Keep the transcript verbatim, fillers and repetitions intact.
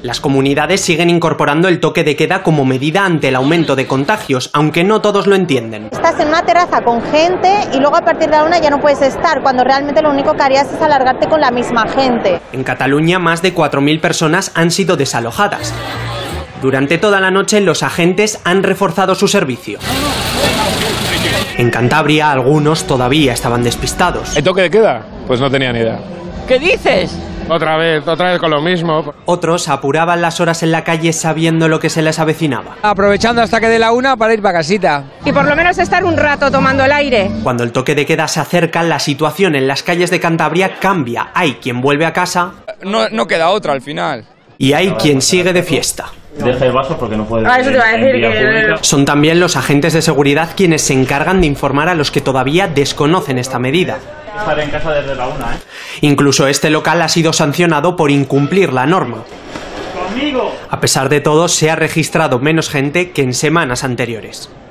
Las comunidades siguen incorporando el toque de queda como medida ante el aumento de contagios, aunque no todos lo entienden. Estás en una terraza con gente y luego a partir de la una ya no puedes estar, cuando realmente lo único que harías es alargarte con la misma gente. En Cataluña, más de cuatro mil personas han sido desalojadas. Durante toda la noche, los agentes han reforzado su servicio. En Cantabria, algunos todavía estaban despistados. ¿El toque de queda? Pues no tenía ni idea. ¿Qué dices? Otra vez, otra vez con lo mismo. Otros apuraban las horas en la calle sabiendo lo que se les avecinaba. Aprovechando hasta que dé la una para ir para casita. Y por lo menos estar un rato tomando el aire. Cuando el toque de queda se acerca, la situación en las calles de Cantabria cambia. Hay quien vuelve a casa. No, no queda otra al final. Y hay quien sigue de fiesta. Deja el vaso porque no puede. Ah, eso te iba a decir que... Son también los agentes de seguridad quienes se encargan de informar a los que todavía desconocen esta medida. Estar en casa desde la una, ¿eh? Incluso este local ha sido sancionado por incumplir la norma. ¡Conmigo! A pesar de todo, se ha registrado menos gente que en semanas anteriores.